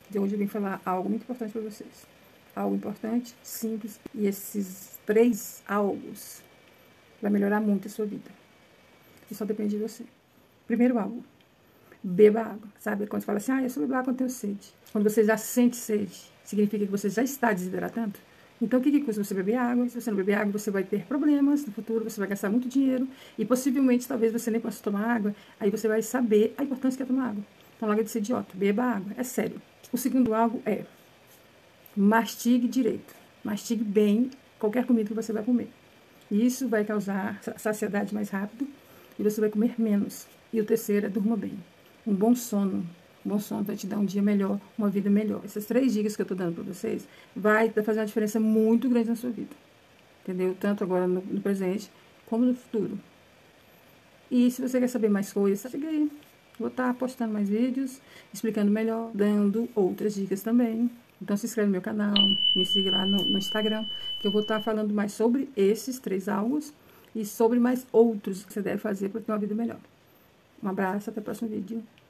De hoje eu vim falar algo muito importante para vocês. Algo importante, simples, e esses 3 algos vai melhorar muito a sua vida. E só depende de você. Primeiro algo, beba água. Sabe quando você fala assim, eu só bebo água quando tenho sede. Quando você já sente sede, significa que você já está desidratando. Então, o que custa você beber água? Se você não beber água, você vai ter problemas no futuro, você vai gastar muito dinheiro e possivelmente, talvez você nem possa tomar água. Aí você vai saber a importância que é tomar água. Então, larga de ser idiota, beba água, é sério. O segundo algo é mastigue direito. Mastigue bem qualquer comida que você vai comer. Isso vai causar saciedade mais rápido e você vai comer menos. E o terceiro é durma bem. Um bom sono. Um bom sono vai te dar um dia melhor, uma vida melhor. Essas 3 dicas que eu tô dando para vocês vai fazer uma diferença muito grande na sua vida. Entendeu? Tanto agora no presente como no futuro. E se você quer saber mais coisas, chega aí. Vou estar postando mais vídeos, explicando melhor, dando outras dicas também. Então se inscreve no meu canal, me siga lá no Instagram, que eu vou estar falando mais sobre esses 3 algos e sobre mais outros que você deve fazer para ter uma vida melhor. Um abraço, até o próximo vídeo.